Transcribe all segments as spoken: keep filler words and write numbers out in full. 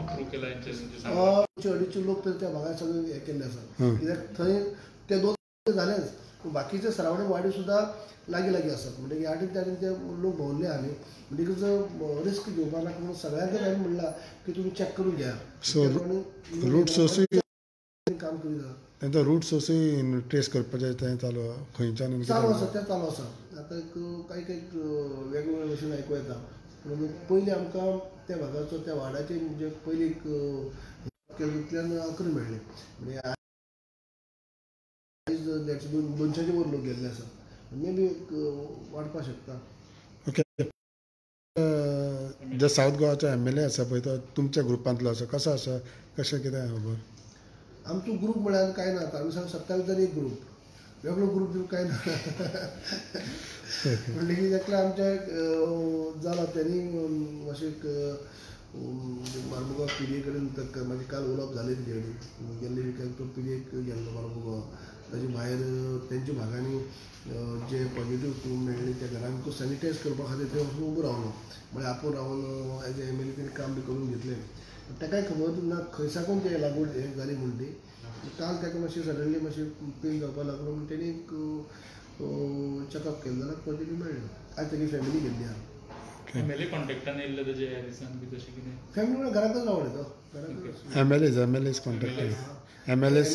Through केला अडीचशे लोक तर त्या भागात सगळे हे केल्ले आसा कित्याक थंय ते दोन जालेच बाकीचे सरावंडींग वाडी सुद्धा लागी लागी असतात म्हणजे ह्या ठिकाणी ते लोक भोवल्ले आमी म्हणटकीच रिस्क घेवपा नाका म्हणून सगळ्यांक हांवें म्हणलां की तुमी चॅक करून घ्या रूट सोर्सूय काम करिना तेंचो रूट सोर्सूय ट्रेस करपाचें तें चालू खंयच्यान चालू आसा तें चालू आसा आतां एक काही काही वेगवेगळे भशेन आयकूं येता पूण पयलीं आमकां त्या भागाचो त्या वाड्याचे म्हणजे पयलीं तितल्यान अकरा मेळ्ळे म्हणजे आयज दोन दोनशांचे वर लोक गेल्ले आसा मे बी वाडपाक शकता. ओके जे सावथ गोवाचो एम एल ए आसा पळय तो तुमच्या ग्रुपांतलो आसा कसो आसा कशें कितें खबर आमचो ग्रुप म्हळ्यार कांय ना आमी सांग सत्तावीस जण एक ग्रुप वेगळो ग्रुप बी कांय ना म्हणटकीर एकल्या आमच्या जाला त्यांनी अशें मारमुगांव पिडये कडेन म्हाजे काल उलोवप जालें तेजे कडेन गेल्ले तो पिडयेक गेल्लो मारमुगांव ताजे भायर तेंच्या भागांनी जे पॉजिटीव मेळ्ळे त्या घरांक सॅनिटायज करपा खातीर थंय वचून उबो रावलो म्हळ्यार आपूण रावन एज ए एम एल ए तेणी काम बी करून घेतलें ताकाय खबर ना खंय साकून ते लागवड हें जाली म्हण ती काल ताका मातशें सडनली मातशें पेन जावपाक लागलो म्हण तेणी चॅकअप केलें जाल्यार पॉजिटीव मेळ्ळें आयज तेजी फॅमिली गेल्ली आहा एम एल ए कॉन्टेक्टान येयल्ले तेजे दिसान बी तशें कितें फॅमिली म्हळ्यार घरांतच रावले तो एम एल एज एम एल एज कॉन्टेक्ट एम एल एज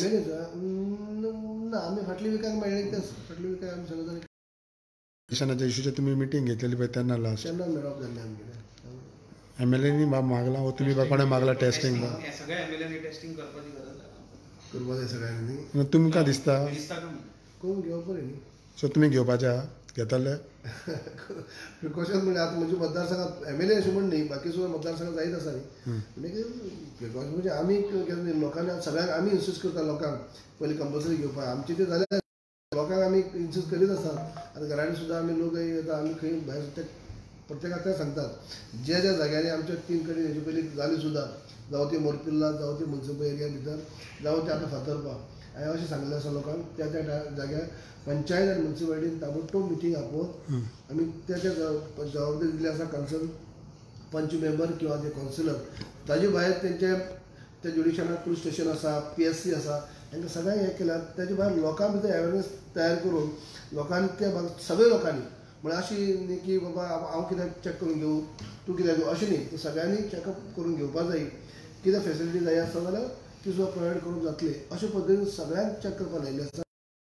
ना आमी फाटल्या विकाक मेळ्ळे तेच फाटल्या विकाक आमी सगळे जाण इलेक्शनाच्या इशूची तुमी मिटींग घेतलेली पळय तेन्ना लास्ट तेन्ना मेळप जाल्लें आमगेलें एम एल एनी मागला वो तुमी कोणें मागला टेस्टींग सगळ्या एम एल एनी टेस्टींग करपाची गरज करपा जाय सगळ्यांनी तुमकां दिसता करून घेवप बरें न्ही सो तुमी घेवपाचे आहा घेतले प्रिकॉशन म्हणजे आतां म्हज्या मतदारसंघात एम एल ए अशें म्हण न्ही बाकी सुद्दां मतदारसंघात जायत आसा न्ही म्हणजे प्रिकॉशन म्हणजे आमी लोकांनी सगळ्यांक आमी इन्सिस्ट करता लोकांक पयलीं कंपल्सरी घेवपाक आमचे ते जाल्यार लोकांक आमी इन्सिस्ट करीत आसात आतां घरांनी सुद्दां आमी लोक येता आमी खंय भायर ते प्रत्येकाक ते सांगतात जे ज्या जाग्यांनी आमच्या तीन कडेन हेजे पयलीं जाली सुद्दां जावं ती मोरपिल्ला जावं ती मुन्सिपल एरिया भितर जावं ते आतां फातर्पा हांवें अशें सांगलें आसा लोकांक त्या त्या जाग्यार पंचायत आनी मुन्सिपालिटीन ताबडतोब मिटींग आपोवन आमी त्या त्या जबाबदारी दिल्ली आसा कन्सर्न पंच मेंबर किंवा ते कावन्सिलर ताजे भायर तेंचे त्या ज्युडिशनाक पुलीस स्टेशन आसा पी एस सी आसा तांकां सगळ्यांक हें केल्यार ताजे भायर लोकां भितर अवेरनेस तयार करून लोकांनी त्या सगळ्या लोकांनी म्हळ्यार अशी न्ही की बाबा हांव कित्याक चॅक करून घेवं तूं कित्याक घेवं अशें न्ही सगळ्यांनी चॅकअप करून घेवपाक जाय कितें फेसिलिटी जाय आसता जाल्यार ती सुद्दां प्रोवायड करूंक जातली अशे पद्दतीन सगळ्यांक चॅक करपाक लायिल्ले आसा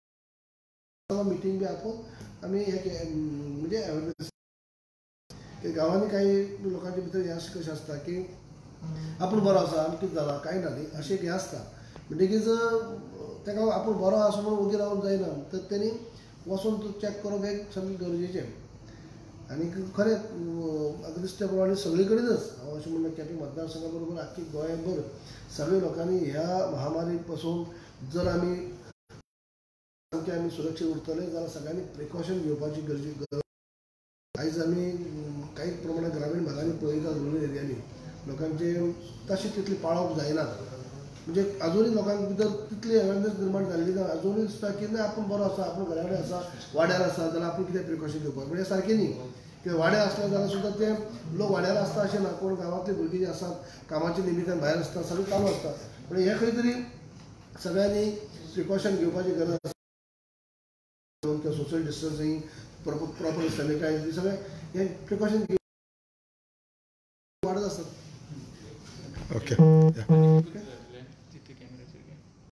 मिटींग बी आपोवन आमी हे म्हणजे अवेरनेस गांवांनी काही लोकांच्या भितर हें अशें कशें आसता की आपूण बरो आसा आनी कितें जालां कांय ना न्ही अशें हें आसता म्हणटकीच ताका आपूण बरो आसा म्हणून उगी रावूंक जायना तर तेणी वचून चॅक करप हें सामकें गरजेचें आनी खरें आतां दिसते प्रमाणे सगळे कडेनच हांव अशें म्हणटा केपें मतदारसंघा बरोबर आख्खी गोंयभर सगळे लोकांनी ह्या महामारी पासून जर आमी सामके आमी सुरक्षीत उरतले जाल्यार सगळ्यांनी प्रिकॉशन घेवपाची गरज आयज आमी कांय प्रमाणांत ग्रामीण भागांनी पळयता रुरल एरियांनी लोकांचे तशें तितली पाळप जायना म्हणजे अजुनूय लोकांक भितर तितली अवेरनेस निर्माण जाल्ली ना अजुनूय दिसता की ना आपूण बरो आसा आपूण घरा कडेन आसा वाड्यार आसा जाल्यार आपूण कितें प्रिकॉशन घेवपाक म्हणजे सारकें न्ही कित्याक वाड्यार आसले जाल्यार सुद्दां ते लोक वाड्यार आसता अशें ना कोण गांवांतली भुरगीं जीं आसात कामाच्या निमित्यान भायर आसता सगळें चालू आसता पूण हें खंय तरी सगळ्यांनी प्रिकॉशन घेवपाची गरज आसा किंवा सोशल डिस्टन्सिंग प्रॉपर सॅनिटायज सगळें हें प्रिकॉशन वाडत आसतात. ओके